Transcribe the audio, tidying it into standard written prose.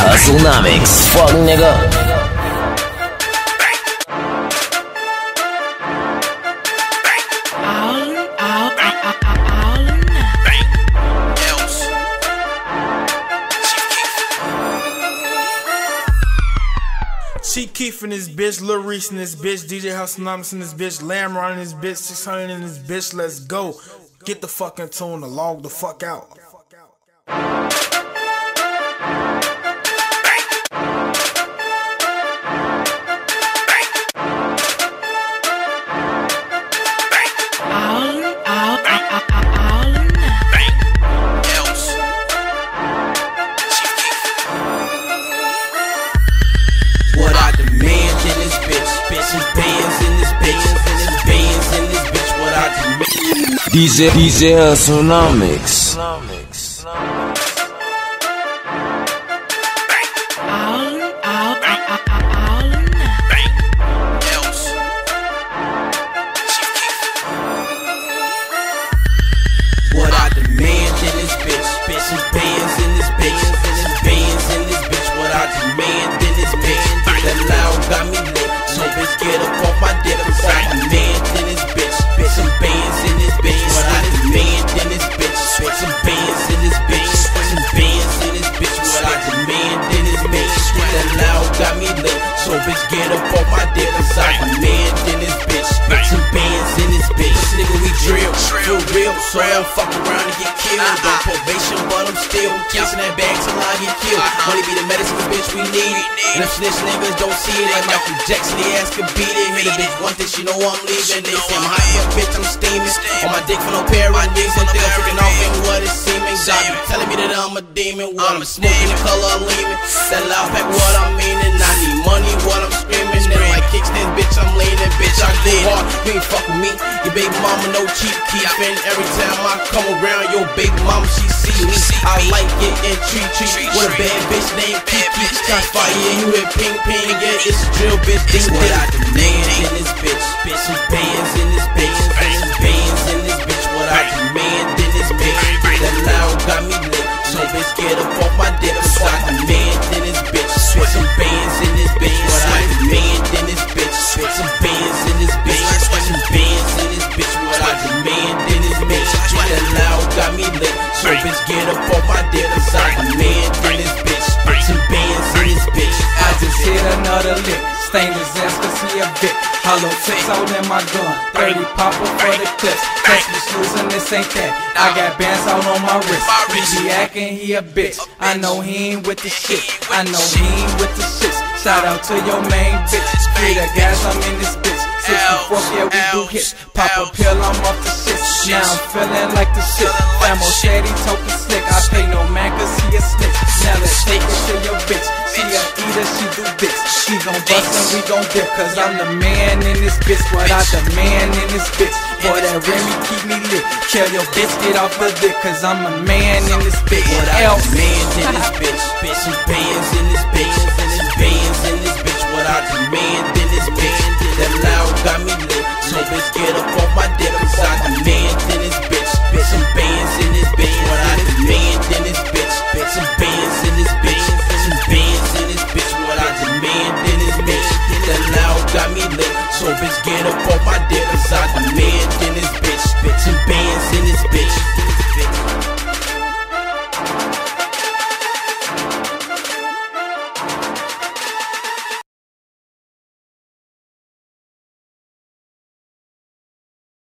Hustlenomics, fuck nigga. Chief Keef in this bitch, Lil Reese in this bitch, DJ Hustlenomics in this bitch, Lamron in this bitch, 600 in this bitch, let's go. Get the fucking tune to log the fuck out. What I demand in this bitch, bitches bands in this bitch, bands in this bitch, what I demand. DJ Hustlenomics. What I demand in this bitch, bitches bands in this bitch, bands in this bitch, what I demand in this bitch. That loud got me lit, so bitch get up off my dick. Cause I demand in this bitch, some bands in this bitch. What I demand in this bitch, some bands in this bitch, some bands in this bitch. What I demand in this bitch. That loud got me lit, so bitch get up off my dick. Cause I demand in this bitch, some bands in this bitch. Nigga we drill, feel real, so I don't fuck around and get killed. On probation, but I'm still chasing that bag till I get killed. Money be the medicine, bitch, we need it. And if snitch niggas don't see it, like Michael Jackson, they ass can beat it. Hit a bitch one thing, she know I'm leaving. They say I'm hot, yeah, bitch, I'm steaming. On my dick for no pair of dicks, and they're freaking off ain't what it seeming. God be telling me that I'm a demon, what I'm smoking, the color of leaving. That loud pack, what I'm meaning. I need money, what I'm screaming. And like kickstands, bitch, I'm leaning. Bitch, I go hard, you ain't fuck with me. Your baby mama, no cheap keeping. Every time I come around, your baby mama, she see me. I like it and treat with a bad bitch named Kiki. Shots fire, you hit ping ping, yeah, it's a drill, bitch. This what I demand in this bitch, some bands in this bitch, bands in this bitch. What I demand in this bitch. That loud got me lit, so bitch get up off my dick. Cause I demand in this bitch, some bands in this bitch. What I demand in this bitch, some bands in this bitch, some bands in this bitch. What I demand in this bitch. That loud got me lit, so bitch get up off my dick. Cause I demand in this bitch, some bands in this bitch. I just hit another lick, stained his ass cause he a Vic. Hollow tips out in my gun, 30 popper for the clips. Catch me snoozing, this ain't that. I got bands out on my wrist. He be acting, he a bitch. I know he ain't with the shit, I know he ain't with the shits. Shout out to your main bitch. Free the gas, I'm in this bitch. 64, yeah, we do hits. Pop a pill, I'm off the shit. Now I'm feeling like the shit. Famo said he talking slick. I pay no man cause he a snitch. Now let's take it to your bitch. She a eater, she do dicks. She gon' bust and we gon' dip. Cause I'm the man in this bitch. What I demand in this bitch. Boy, that Remy keep me lit. Tell your bitch get off the dick. Cause I'm a man in this bitch. What I demand in this bitch. Some bands in this bitch. Bands in this bitch. What I demand in this bitch. That loud got me lit, so bitch get up off my dick. Cause I demand